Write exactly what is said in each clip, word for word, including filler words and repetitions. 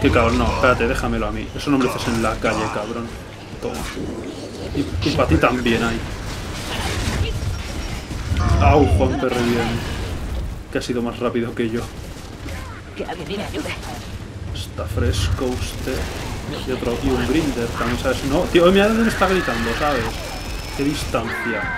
Qué cabrón, no, espérate, déjamelo a mí. Eso no me lo haces en la calle, cabrón. Toma. Y, y para ti también hay. Au, Juan Perre bien. Que ha sido más rápido que yo. Que alguien me ayude. Está fresco usted. Y otro, y un grinder también, ¿sabes? No, tío, mira dónde me está gritando, ¿sabes? Qué distancia.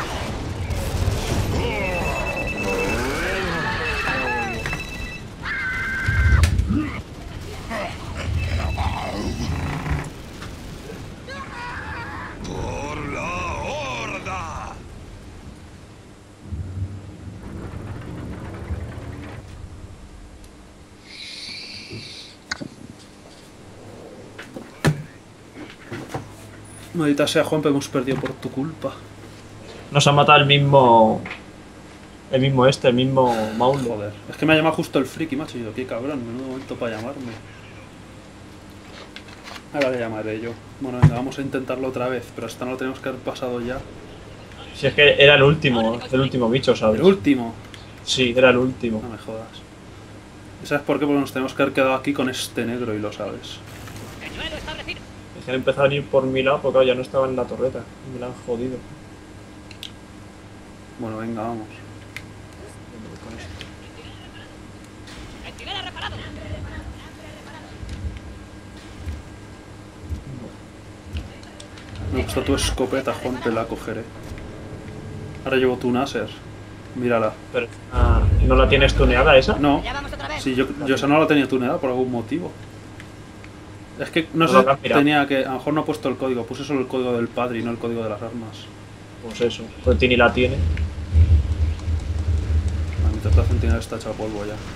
Maldita sea, Juan, pero hemos perdido por tu culpa. Nos ha matado el mismo... El mismo este, el mismo Maul. Joder, es que me ha llamado justo el friki, macho. Y yo, qué cabrón, menudo momento para llamarme. Ahora le llamaré yo. Bueno, venga, vamos a intentarlo otra vez. Pero esta no lo tenemos que haber pasado ya. Si es que era el último, el último bicho, ¿sabes? ¿El último? Sí, era el último. No me jodas. ¿Y sabes por qué? Porque nos tenemos que haber quedado aquí con este negro y lo sabes. Es que han empezado a venir por mi lado porque ya no estaba en la torreta. Me la han jodido. Bueno, venga, vamos. Me gusta tu escopeta, Juan, te la cogeré. Ahora llevo tu Nasser. Mírala. Pero, ah, ¿no la tienes tuneada esa? No. Sí, yo, yo esa no la tenía tuneada por algún motivo. Es que no sé, tenía que... A lo mejor no he puesto el código. Puse solo el código del padre y no el código de las armas. Pues eso. Pues Tini la tiene. A mi tercera centinela está hecha polvo ya.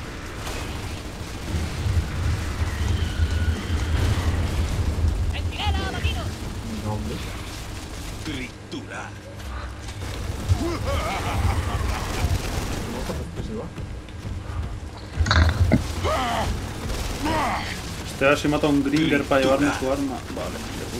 No, hombre. Triturar. Este a ver si mata a un Grinder para llevarme su arma. Vale,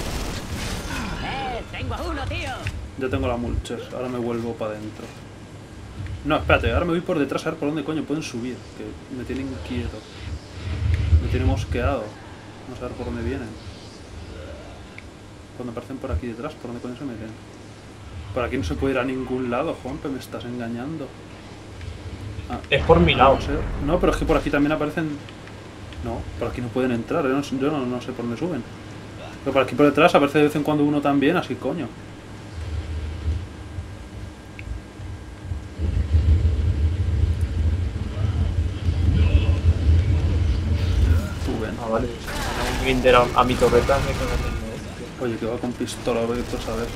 ¡Eh! ¡Tengo a uno, tío! ya tengo la Mulcher, ahora me vuelvo para adentro. No, espérate, ahora me voy por detrás a ver por dónde coño pueden subir. Que me tienen inquieto. Me tiene mosqueado. Vamos a ver por dónde vienen. Cuando aparecen por aquí detrás, ¿por dónde coño se meten? Por aquí no se puede ir a ningún lado, Juanpe, me estás engañando. Ah, es por mi lado. No, sé. No, pero es que por aquí también aparecen... No, por aquí no pueden entrar, yo no, yo no, no sé por dónde suben. Pero por aquí por detrás aparece de vez en cuando uno también, así coño. Suben. Ah, vale. Un grinder a, a mi torreta me cagan en la hostia. Oye, que va con pistola, voy a saber.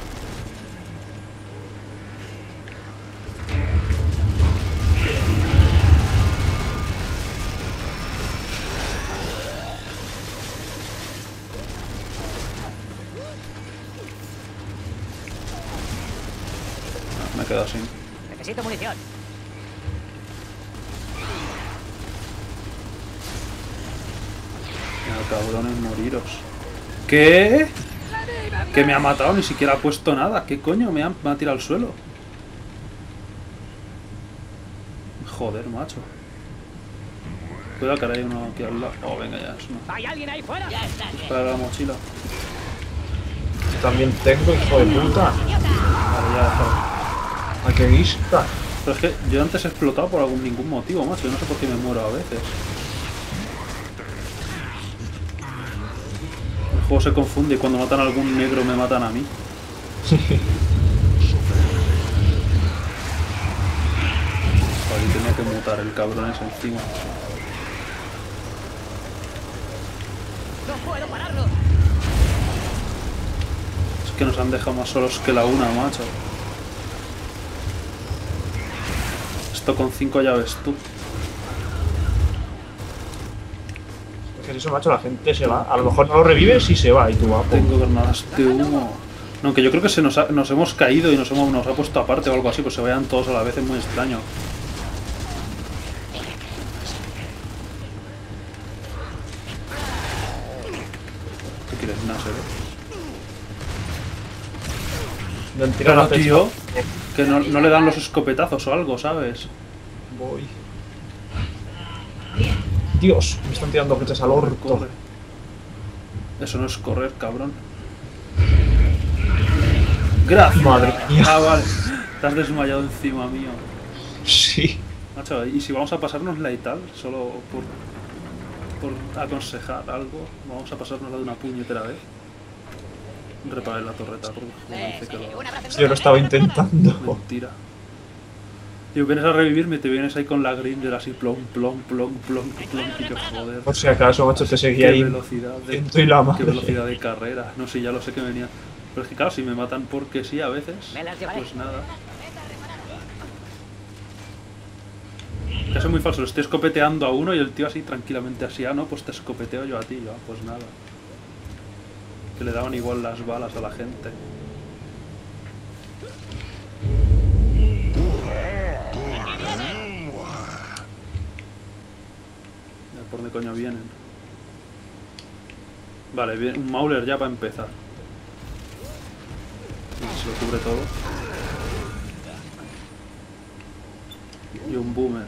Me he quedado sin. Necesito munición. Mira, cabrones, moriros. ¿Qué? Que me ha matado, ni siquiera ha puesto nada. ¿Qué coño? Me ha, me ha tirado al suelo. Joder, macho. Cuidado que ahora hay uno aquí al lado. Oh, venga ya, es una. ¿Hay alguien ahí fuera? Para la mochila. También tengo, hijo de puta. Vale, ya déjalo. ¿A qué vista? Pero es que yo antes he explotado por algún ningún motivo, macho. Yo no sé por qué me muero a veces. El juego se confunde y cuando matan a algún negro me matan a mí. Joder, tenía que mutar el cabrón ese encima. ¡No puedo pararlo! Es que nos han dejado más solos que la una, macho. Esto con cinco llaves, tú. Es que eso, macho, la gente se va. A lo mejor no lo revives y se va y tú vas. Tengo granadas de humo. No, aunque yo creo que se nos, ha, nos hemos caído y nos hemos nos ha puesto aparte o algo así, pues se vayan todos a la vez, es muy extraño. ¿Qué quieres, Nasser? Me han tirado la flecha. Tío, que no, no le dan los escopetazos o algo, ¿sabes? Voy. Dios, me están tirando flechas al orto. Corre. Eso no es correr, cabrón. Gracias. Madre mía. Ah, vale. Te has desmayado encima mío. Sí. Macho, y si vamos a pasárnosla y tal, solo por, por aconsejar algo, vamos a pasárnosla de una puñetera vez. Reparar la torreta, porque joder, dice que lo Un abrazo en Yo lo estaba intentando. mentira. Y vienes a revivirme y te vienes ahí con la grinder así plom, plom, plom, plom, plom, y yo joder. Por si acaso, macho, te seguía Qué ahí. velocidad de, Ciento y la qué madre. velocidad de carrera. No sé, ya lo sé que venía. Pero es que claro, si me matan porque sí a veces, Me las llevaré. pues nada. Que eso es muy falso, lo estoy escopeteando a uno y el tío así tranquilamente así, ah no, pues te escopeteo yo a ti, yo, ah, pues nada. Que le daban igual las balas a la gente. Ya, ¿por dónde coño vienen? Vale, bien, un Mauler ya para empezar. Y se lo cubre todo. Y un Boomer.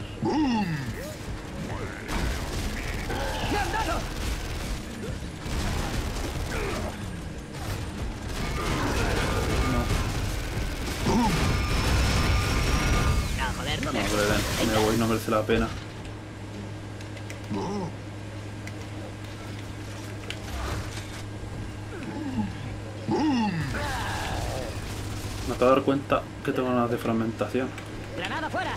No, joder, no No, me... hombre, ven, me voy, no merece la pena. Me acabo de dar cuenta que tengo una de fragmentación. Granada fuera.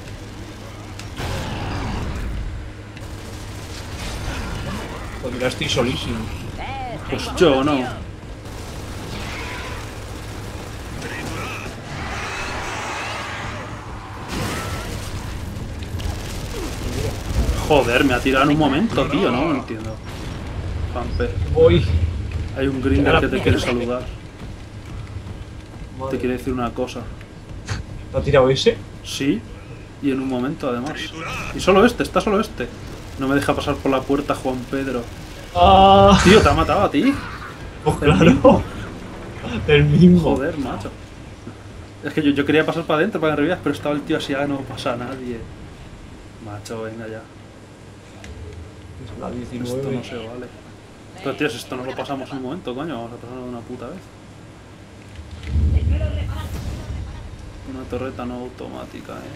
Pues mira, estoy solísimo. Eh, Pues tengo yo uno, no. tío. Joder, me ha tirado en un momento, tío, no no entiendo. Pampe. Voy. Hay un grinder que te quiere saludar. Te Madre. quiere decir una cosa. ¿Te ha tirado ese? Sí, y en un momento además. Y solo este, está solo este. No me deja pasar por la puerta Juan Pedro. Ah, Tío, ¿te ha matado a ti? pues claro. El mismo. Joder, macho. Es que yo, yo quería pasar para adentro para que me revivías, pero estaba el tío así, ah, no pasa a nadie. Macho, venga ya. Es la Esto diecinueve. no se vale. Pero tío, si esto no lo pasamos en un momento, coño, vamos a pasarlo de una puta vez. Una torreta no automática, eh.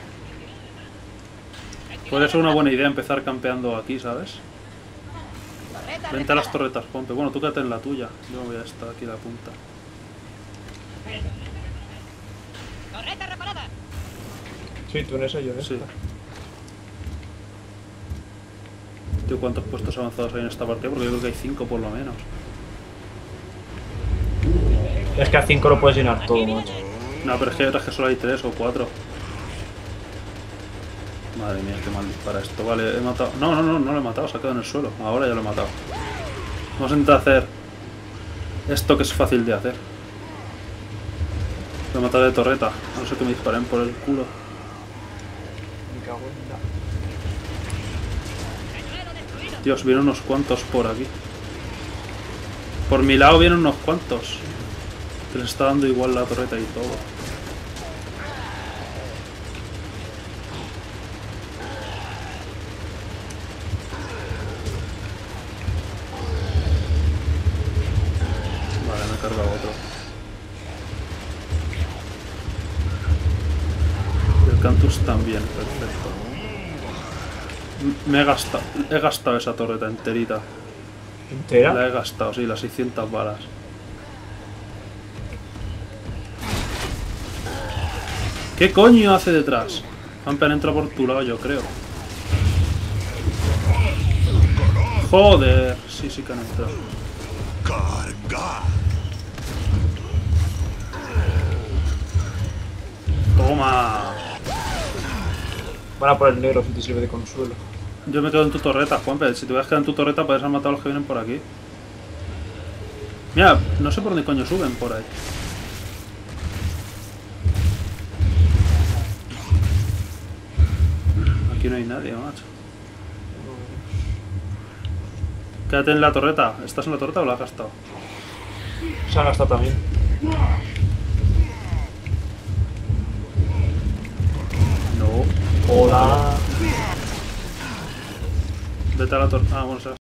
Puede ser una buena idea empezar campeando aquí, ¿sabes? Torreta Vente a las torretas, Pompe. Bueno, tú quédate en la tuya. Yo me voy a estar aquí a la punta. Torreta reparada. Sí, tú en esa, yo en esta. Sí. Tío, ¿cuántos puestos avanzados hay en esta partida? Porque yo creo que hay cinco por lo menos. Es que a cinco lo puedes llenar todo, macho. No, pero es que hay otras que solo hay tres o cuatro. Madre mía, qué mal dispara esto. Vale, he matado... No, no, no, no lo he matado, se ha quedado en el suelo. Ahora ya lo he matado. Vamos a intentar hacer esto que es fácil de hacer. Lo he matado de torreta. A no ser que me disparen por el culo. Me cago en la... Dios, vienen unos cuantos por aquí. Por mi lado vienen unos cuantos. Que les está dando igual la torreta y todo. Vale, me he cargado otro. Y el Cantus también, perfecto. M- Me he gastado, he gastado esa torreta enterita. ¿Entera? La he gastado, sí, las seiscientas balas. ¿Qué coño hace detrás? Pampe han entrado por tu lado, yo creo. Joder, sí, sí que han entrado. Carga. Toma. Van a por el negro si te sirve de consuelo. Yo me quedo en tu torreta, Juanpe. Si te hubieras quedado en tu torreta, puedes haber matado a los que vienen por aquí. Mira, no sé por dónde coño suben por ahí. Aquí no hay nadie, macho. Quédate en la torreta. ¿Estás en la torreta o la has gastado? Se ha gastado también. No. Hola. Vete a la torreta. Ah, bueno, se ha